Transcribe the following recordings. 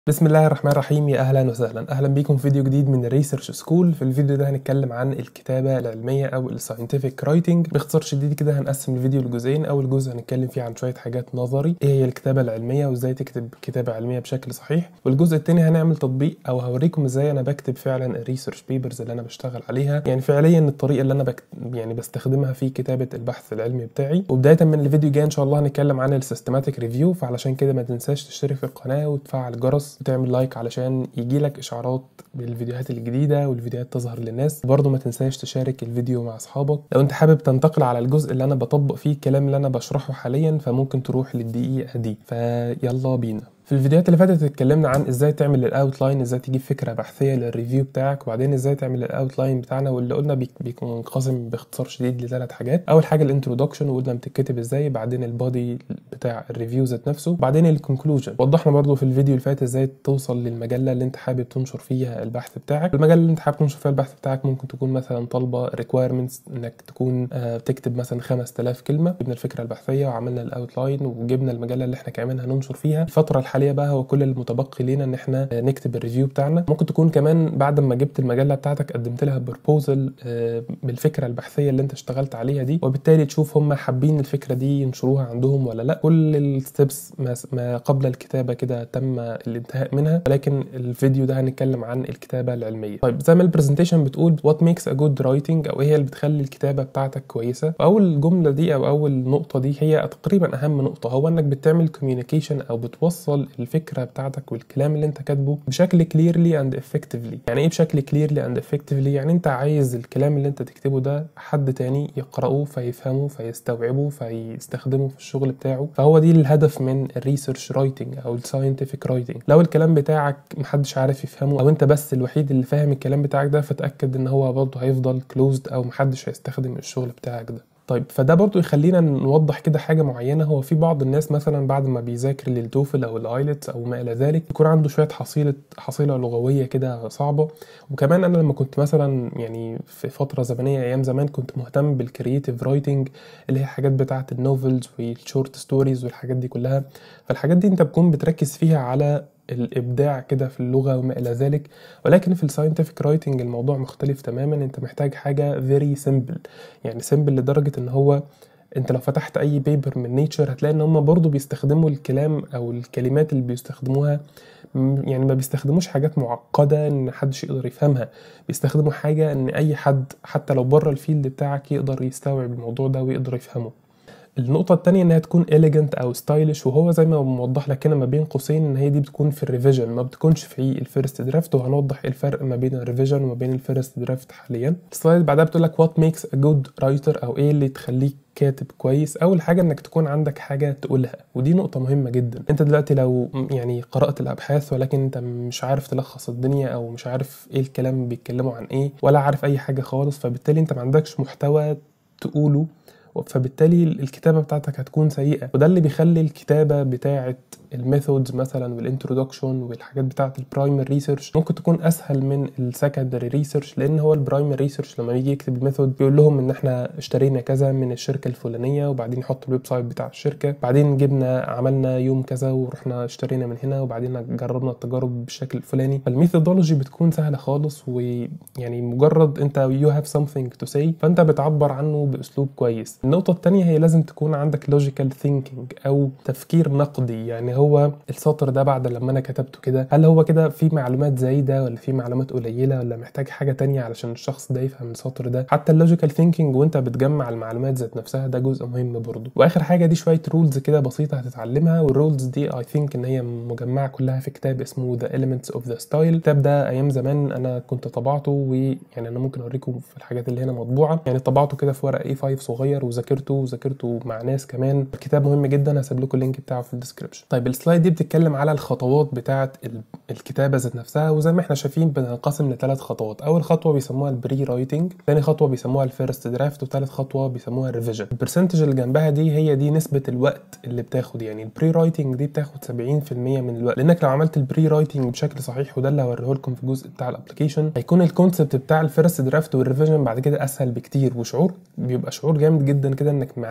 بسم الله الرحمن الرحيم. يا اهلا وسهلا، اهلا بيكم في فيديو جديد من الريسيرش سكول. في الفيديو ده هنتكلم عن الكتابه العلميه او الساينتفك رايتنج. باختصار شديد كده هنقسم الفيديو لجزئين. اول جزء هنتكلم فيه عن شويه حاجات نظري، ايه هي الكتابه العلميه وازاي تكتب كتابه علميه بشكل صحيح، والجزء الثاني هنعمل تطبيق او هوريكم ازاي انا بكتب فعلا الريسيرش بيبرز اللي انا بشتغل عليها، يعني فعليا الطريقه اللي انا بستخدمها في كتابه البحث العلمي بتاعي. وبدايه من الفيديو الجاي ان شاء الله هنتكلم عن السيستماتيك ريفيو، فعلشان كده ما تنساش تشترك في القناه وتفعل الجرس وتعمل لايك علشان يجيلك اشعارات بالفيديوهات الجديده والفيديوهات تظهر للناس. برضه ما تنساش تشارك الفيديو مع اصحابك. لو انت حابب تنتقل على الجزء اللي انا بطبق فيه الكلام اللي انا بشرحه حاليا فممكن تروح للدقيقه دي. فيلا بينا. في الفيديوهات اللي فاتت اتكلمنا عن ازاي تعمل الاوتلاين، ازاي تجيب فكره بحثيه للريفيو بتاعك، وبعدين ازاي تعمل الاوتلاين بتاعنا، واللي قلنا بيكون منقسم باختصار شديد لثلاث حاجات. اول حاجه الانترودكشن وقلنا بتتكتب ازاي، بعدين البادي بتاع الريفيو ذات نفسه، بعدين الكونكلوجن. وضحنا برضو في الفيديو اللي فات ازاي توصل للمجله اللي انت حابب تنشر فيها البحث بتاعك. المجله اللي انت حابب تنشر فيها البحث بتاعك ممكن تكون مثلا طالبه ريكويرمنتس انك تكون تكتب مثلا 5000 كلمه. جبنا الفكره البحثيه وعملنا الاوتلاين وجبنا المجله اللي احنا كمان هننشر فيها. الفتره الحاليه بقى هو كل المتبقي لينا ان احنا نكتب الريفيو بتاعنا. ممكن تكون كمان بعد ما جبت المجله بتاعتك قدمت لها بروبوزل بالفكره البحثيه اللي انت اشتغلت عليها دي، وبالتالي تشوف هم حابين الفكره دي ينشروها عندهم ولا لا. كل الستبس ما قبل الكتابه كده تم الانتهاء منها، ولكن الفيديو ده هنتكلم عن الكتابه العلميه. طيب زي ما البرزنتيشن بتقول وات ميكس ا جود رايتنج، او ايه هي اللي بتخلي الكتابه بتاعتك كويسه. واول جمله دي او اول نقطه دي هي تقريبا اهم نقطه، هو انك بتعمل كوميونيكيشن او بتوصل الفكره بتاعتك والكلام اللي انت كاتبه بشكل كليرلي اند افكتفلي. يعني ايه بشكل كليرلي اند افكتفلي؟ يعني انت عايز الكلام اللي انت تكتبه ده حد تاني يقراه فيفهمه فيستوعبه فيستخدمه في الشغل بتاعه. فهو دي الهدف من الريسيرش رايتنج او الساينتفك رايتنج. لو الكلام بتاعك محدش عارف يفهمه او انت بس الوحيد اللي فاهم الكلام بتاعك ده، فتأكد ان هو برضه هيفضل كلوزد او محدش هيستخدم الشغل بتاعك ده. طيب فده برضو يخلينا نوضح كده حاجة معينة. هو في بعض الناس مثلا بعد ما بيذاكر للتوفل او الايلتس او ما الى ذلك يكون عنده شوية حصيلة لغوية كده صعبة. وكمان انا لما كنت مثلا يعني في فترة زمنية ايام زمان كنت مهتم بالكرييتيف رايتنج اللي هي حاجات بتاعة النوفلز والشورت ستوريز والحاجات دي كلها. فالحاجات دي انت بتكون بتركز فيها على الابداع كده في اللغه وما الى ذلك. ولكن في الساينتفك رايتنج الموضوع مختلف تماما. انت محتاج حاجه فيري سيمبل، يعني سيمبل لدرجه ان هو انت لو فتحت اي بيبر من نيتشر هتلاقي ان هم برضو بيستخدموا الكلام او الكلمات اللي بيستخدموها، يعني ما بيستخدموش حاجات معقده ان محدش يقدر يفهمها. بيستخدموا حاجه ان اي حد حتى لو بره الفيلد بتاعك يقدر يستوعب الموضوع ده ويقدر يفهمه. النقطة التانية انها تكون elegant او stylish، وهو زي ما موضح لك هنا ما بين قوسين ان هي دي بتكون في الريفيجن ما بتكونش في الفيرست درافت. وهنوضح الفرق ما بين الريفيجن وما بين الفيرست درافت حاليا. السلايد بعدها بتقول لك what makes a good writer، او ايه اللي تخليك كاتب كويس. اول حاجة انك تكون عندك حاجة تقولها، ودي نقطة مهمة جدا. انت دلوقتي لو يعني قرأت الابحاث ولكن انت مش عارف تلخص الدنيا او مش عارف ايه الكلام بيتكلموا عن ايه ولا عارف اي حاجة خالص، فبالتالي انت ما عندكش محتوى تقوله، فبالتالي الكتابة بتاعتك هتكون سيئة. وده اللي بيخلي الكتابة بتاعت الميثودز مثلا والانترودكشن والحاجات بتاعت البرايمري ريسيرش ممكن تكون اسهل من السكندري ريسيرش. لان هو البرايمري ريسيرش لما يجي يكتب الميثود بيقول لهم ان احنا اشترينا كذا من الشركة الفلانية، وبعدين يحط الويب سايت بتاع الشركة، بعدين جبنا عملنا يوم كذا ورحنا اشترينا من هنا، وبعدين جربنا التجارب بالشكل الفلاني. فالميثودولوجي بتكون سهلة خالص، ويعني مجرد انت you have something to say فانت بتعبر عنه باسلوب كويس. النقطة التانية هي لازم تكون عندك logical thinking او تفكير نقدي. يعني هو السطر ده بعد لما انا كتبته كده هل هو كده في معلومات زايدة ولا في معلومات قليلة ولا محتاج حاجة تانية علشان الشخص ده يفهم السطر ده. حتى اللوجيكال ثينكينج وانت بتجمع المعلومات ذات نفسها ده جزء مهم برضو. واخر حاجة دي شوية رولز كده بسيطة هتتعلمها، والرولز دي I think ان هي مجمعة كلها في كتاب اسمه The Elements of the Style. الكتاب ده ايام زمان انا كنت طبعته، ويعني انا ممكن اوريكم في الحاجات اللي هنا مطبوعة. يعني طبعته كده في ورق A5 صغير وذاكرته مع ناس كمان. الكتاب مهم جدا، هسيب لكم اللينك بتاعه في الديسكربشن. طيب السلايد دي بتتكلم على الخطوات بتاعه الكتابه ذات نفسها، وزي ما احنا شايفين بتنقسم لثلاث خطوات. اول خطوه بيسموها البري رايتنج، ثاني خطوه بيسموها الفيرست درافت، وثالث خطوه بيسموها الريفيجن. البرسنتج اللي جنبها دي هي دي نسبه الوقت اللي بتاخد. يعني البري رايتنج دي بتاخد 70% من الوقت، لانك لو عملت البري رايتنج بشكل صحيح، وده اللي هوريه لكم في الجزء بتاع الابلكيشن، هيكون الكونسبت بتاع الفيرست درافت والريفيجن بعد كده اسهل بكتير. وشعور بيبقى شعور جامد جدا كده انك معاك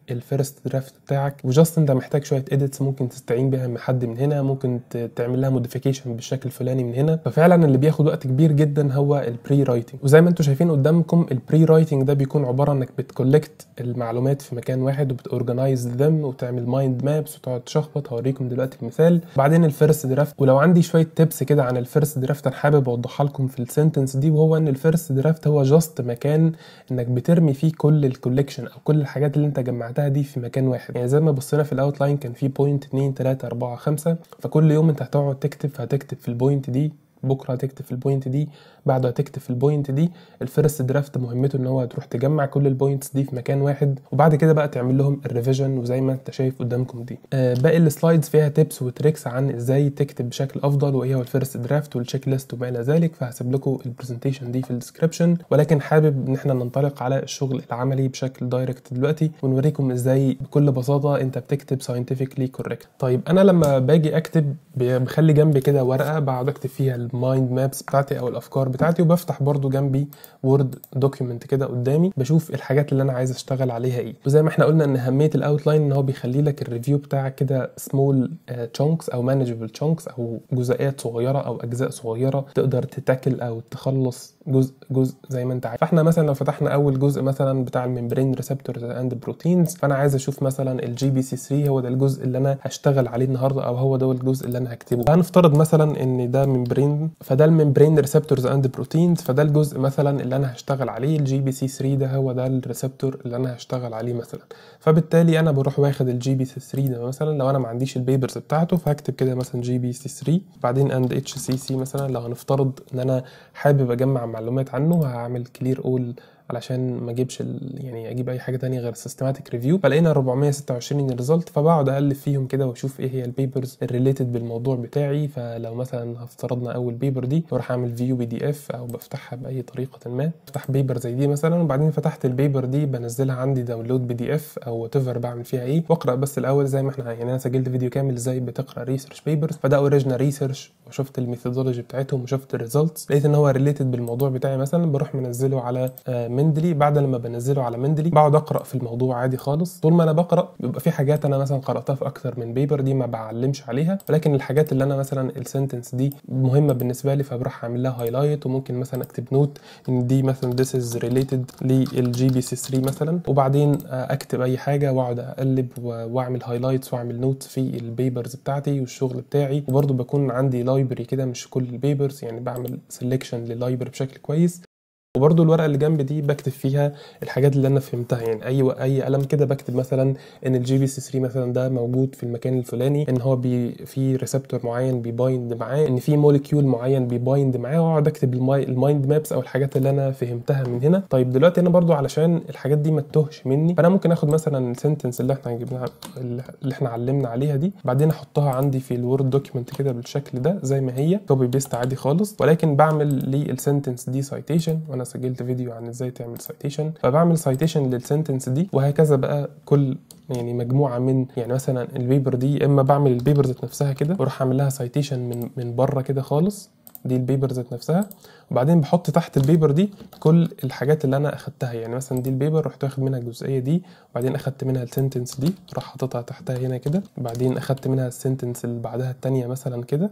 الفيرست درافت بتاعك، وجاست انت محتاج شويه اديتس ممكن تستعين بيها من حد من هنا، ممكن تعمل لها موديفيكيشن بالشكل الفلاني من هنا. ففعلا اللي بياخد وقت كبير جدا هو البري رايتنج. وزي ما انتم شايفين قدامكم البري رايتنج ده بيكون عباره انك بتكولكت المعلومات في مكان واحد وبتورجنايز ذم وتعمل مايند مابس وتقعد تشخبط. هوريكم دلوقتي المثال. بعدين الفيرست درافت، ولو عندي شويه تيبس كده عن الفيرست درافت انا حابب اوضحها لكم في السنتنس دي، وهو ان الفيرست درافت هو جاست مكان انك بترمي فيه كل الكولكشن او كل الحاجات اللي انت جمعتها دي في مكان واحد. يعني زي ما بصينا في الاوتلاين كان في بوينت 2 3 4 5، فكل يوم انت هتقعد تكتب، هتكتب في البوينت دي، بكره هتكتب في البوينت دي، بعده هتكتب في البوينت دي. الفيرست درافت مهمته ان هو تروح تجمع كل البوينتس دي في مكان واحد، وبعد كده بقى تعمل لهم الريفيجن. وزي ما انت شايف قدامكم دي باقي السلايدز فيها تيبس وتريكس عن ازاي تكتب بشكل افضل وايه هو الفيرست درافت والتشيك ليست وما الى ذلك، فهسيب لكم البرزنتيشن دي في الديسكربشن. ولكن حابب ان احنا ننطلق على الشغل العملي بشكل دايركت دلوقتي ونوريكم ازاي بكل بساطه انت بتكتب ساينتفكلي كوريكت. طيب انا لما باجي اكتب بخلي جنبي كده ورقه بقعد اكتب فيها المايند مابس بتاعتي او الافكار بتاعتي، وبفتح برضو جنبي وورد دوكيومنت كده قدامي بشوف الحاجات اللي انا عايز اشتغل عليها ايه. وزي ما احنا قلنا ان اهميه الاوتلاين ان هو بيخلي لك الريفيو بتاعك كده سمول تشونكس او مانجبل تشونكس او جزئيات صغيره او اجزاء صغيره تقدر تتاكل او تخلص جزء زي ما انت عايز. فاحنا مثلا لو فتحنا اول جزء مثلا بتاع الممبرين ريسبتورز اند بروتينز، فانا عايز اشوف مثلا الجي بي سي 3 هو ده الجزء اللي انا هشتغل عليه النهارده او هو ده الجزء اللي انا هكتبه. فهنفترض مثلا ان ده ممبرين، فده الممبرين ريسبتورز اند بروتينز، فده الجزء مثلا اللي انا هشتغل عليه. الجي بي سي 3 ده هو ده الريسبتور اللي انا هشتغل عليه مثلا. فبالتالي انا بروح واخد الجي بي سي 3 ده مثلا، لو انا ما عنديش البيبرز بتاعته فهكتب كده مثلا جي بي سي 3 بعدين اند اتش سي سي مثلا. لو هنفترض ان انا حابب اجمع معلومات عنه هعمل كلير اول علشان ما اجيبش يعني اجيب اي حاجه تانية غير سيستماتيك ريفيو. فلقينا 426 الريزلت، فبقعد اقلب فيهم كده واشوف ايه هي البيبرز الريليتد بالموضوع بتاعي. فلو مثلا افترضنا اول بيبر دي بروح اعمل فيو بي دي اف او بفتحها باي طريقه ما، افتح بيبر زي دي مثلا، وبعدين فتحت البيبر دي بنزلها عندي داونلود بي دي اف او وات ايفر بعمل فيها ايه، واقرا بس الاول زي ما احنا يعني انا سجلت فيديو كامل ازاي بتقرا ريسيرش بيبرز. فده اوريجينال ريسيرش وشفت الميثودولوجي بتاعتهم وشفت الريزلتس، لقيت ان هو ريليتد بالموضوع بتاعي مثلا، بروح منزله على مندلي. بعد لما بنزله على مندلي بقعد اقرا في الموضوع عادي خالص. طول ما انا بقرا بيبقى في حاجات انا مثلا قراتها في اكتر من بيبر دي ما بعلمش عليها، ولكن الحاجات اللي انا مثلا السنتنس دي مهمه بالنسبه لي فبروح اعمل لها هايلايت، وممكن مثلا اكتب نوت ان دي مثلا this is related للجي بي سي 3 مثلا، وبعدين اكتب اي حاجه واقعد اقلب واعمل هايلايتس واعمل نوتس في البيبرز بتاعتي والشغل بتاعي. وبرده بكون عندي لايبرري كده مش كل البيبرز، يعني بعمل سيلكشن لللايبرري بشكل كويس. وبرضو الورقه اللي جنب دي بكتب فيها الحاجات اللي انا فهمتها، يعني اي قلم كده بكتب مثلا ان الجي بي سي 3 مثلا ده موجود في المكان الفلاني، ان هو في ريسبتور معين بيبايند معاه، ان في موليكيول معين بيبايند معاه، واقعد اكتب المايند مابس او الحاجات اللي انا فهمتها من هنا. طيب دلوقتي انا برضو علشان الحاجات دي ما تتوهش مني، فانا ممكن اخد مثلا السنتنس اللي احنا جبناها اللي احنا علمنا عليها دي، بعدين احطها عندي في الوورد دوكيمنت كده بالشكل ده زي ما هي كوبي بيست عادي خالص، ولكن بعمل للسنتنس دي سايتيشن. وانا سجلت فيديو عن ازاي تعمل سايتيشن، فبعمل سايتيشن للسنتنس دي، وهكذا بقى كل يعني مجموعه من يعني مثلا البيبر دي، اما بعمل البيبر ذات نفسها كده بروح اعمل لها سايتيشن من بره كده خالص، دي البيبر ذات نفسها، وبعدين بحط تحت البيبر دي كل الحاجات اللي انا اخدتها. يعني مثلا دي البيبر رحت واخد منها الجزئيه دي، وبعدين اخدت منها السنتنس دي راح حاططها تحتها هنا كده، وبعدين اخدت منها السنتنس اللي بعدها الثانيه مثلا كده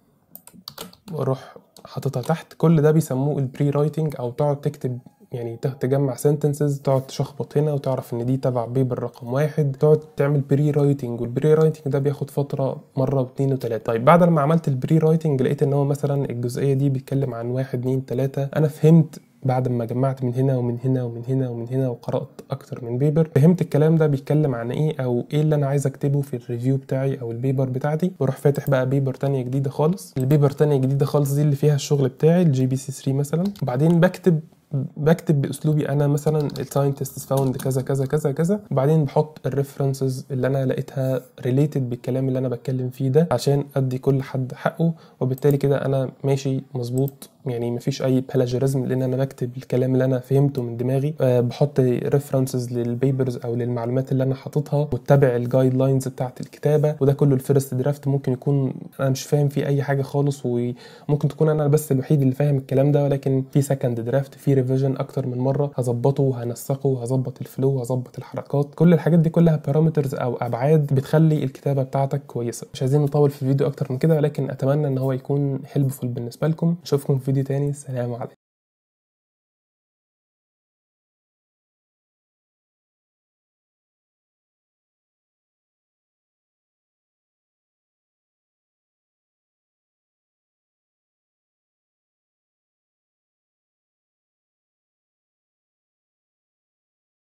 واروح حاططها تحت. كل ده بيسموه البري رايتنج، او تقعد تكتب يعني تجمع سنتنسز، تقعد تشخبط هنا وتعرف ان دي تبع بيبر رقم 1، تقعد تعمل بري رايتنج. والبري رايتنج ده بياخد فتره مره واثنين وثلاثه. طيب بعد لما عملت البري رايتنج لقيت ان هو مثلا الجزئيه دي بيتكلم عن 1 2 3، انا فهمت بعد ما جمعت من هنا ومن هنا ومن هنا ومن هنا وقرأت اكتر من بيبر، فهمت الكلام ده بيتكلم عن ايه او ايه اللي انا عايز اكتبه في الريفيو بتاعي او البيبر بتاعتي. بروح فاتح بقى بيبر تانية جديدة خالص. البيبر تانية جديدة خالص دي اللي فيها الشغل بتاعي الجي بي سي 3 مثلا، وبعدين بكتب باسلوبي انا مثلا الساينتست فاوند كذا كذا كذا كذا، وبعدين بحط الريفرنسز اللي انا لقيتها ريليتد بالكلام اللي انا بتكلم فيه ده عشان ادي كل حد حقه، وبالتالي كده انا ماشي مظبوط يعني مفيش اي بلاجيرزم، لان انا بكتب الكلام اللي انا فهمته من دماغي، بحط ريفرنسز للبيبرز او للمعلومات اللي انا حاططها، واتبع الجايد لاينز بتاعه الكتابه. وده كله الفيرست درافت. ممكن يكون انا مش فاهم فيه اي حاجه خالص، وممكن تكون انا بس الوحيد اللي فاهم الكلام ده، ولكن في سكند درافت، في ريفيجن اكتر من مره، هظبطه وهنسقه وهظبط الفلو وهظبط الحركات. كل الحاجات دي كلها بارامترز او ابعاد بتخلي الكتابه بتاعتك كويسه. مش عايزين نطول في الفيديو اكتر من كده، ولكن اتمنى ان هو يكون هيلبفول بالنسبه لكم. اشوفكم في فيديو تاني. سلام عليكم.